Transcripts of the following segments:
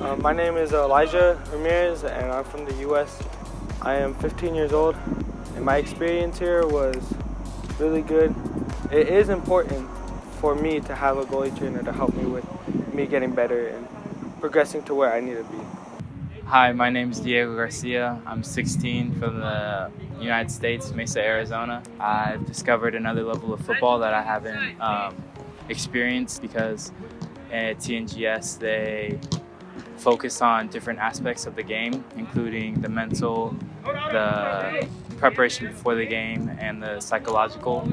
My name is Elijah Ramirez and I'm from the U.S. I am 15 years old and my experience here was really good. It is important for me to have a goalie trainer to help me with me getting better and progressing to where I need to be. Hi, my name is Diego Garcia. I'm 16 from the United States, Mesa, Arizona. I've discovered another level of football that I haven't experienced because at TNGS they focus on different aspects of the game, including the mental, the preparation before the game, and the psychological.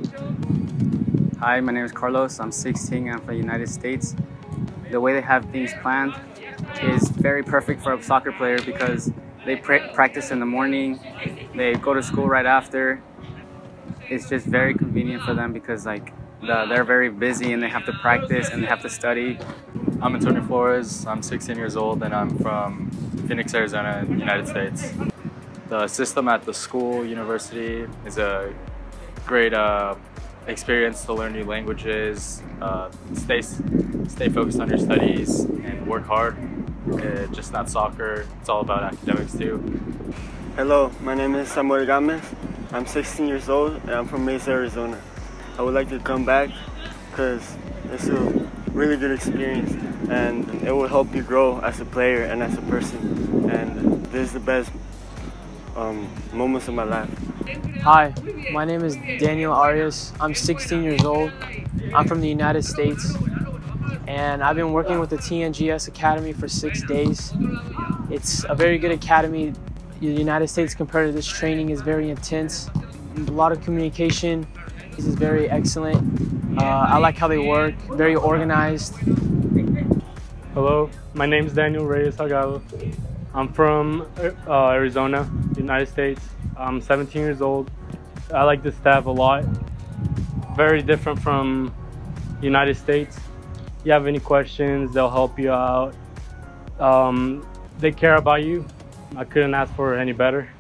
Hi, my name is Carlos. I'm 16. I'm from the United States. The way they have things planned is very perfect for a soccer player because they practice in the morning, they go to school right after. It's just very convenient for them because they're very busy and they have to practice and they have to study. I'm Antonio Flores. I'm 16 years old and I'm from Phoenix, Arizona, United States. The system at the school, university is a great experience to learn new languages, stay focused on your studies and work hard. Just not soccer, it's all about academics too. Hello, my name is Samuel Gomez. I'm 16 years old and I'm from Mesa, Arizona. I would like to come back because it's a really good experience and it will help you grow as a player and as a person. And this is the best moments of my life. Hi, my name is Daniel Arias. I'm 16 years old. I'm from the United States and I've been working with the TNGS Academy for 6 days. It's a very good academy. The United States compared to this training is very intense. A lot of communication. This is very excellent. I like how they work, very organized. Hello, my name is Daniel Reyes Salgado. I'm from Arizona, United States. I'm 17 years old. I like the staff a lot. Very different from United States. If you have any questions, they'll help you out. They care about you. I couldn't ask for any better.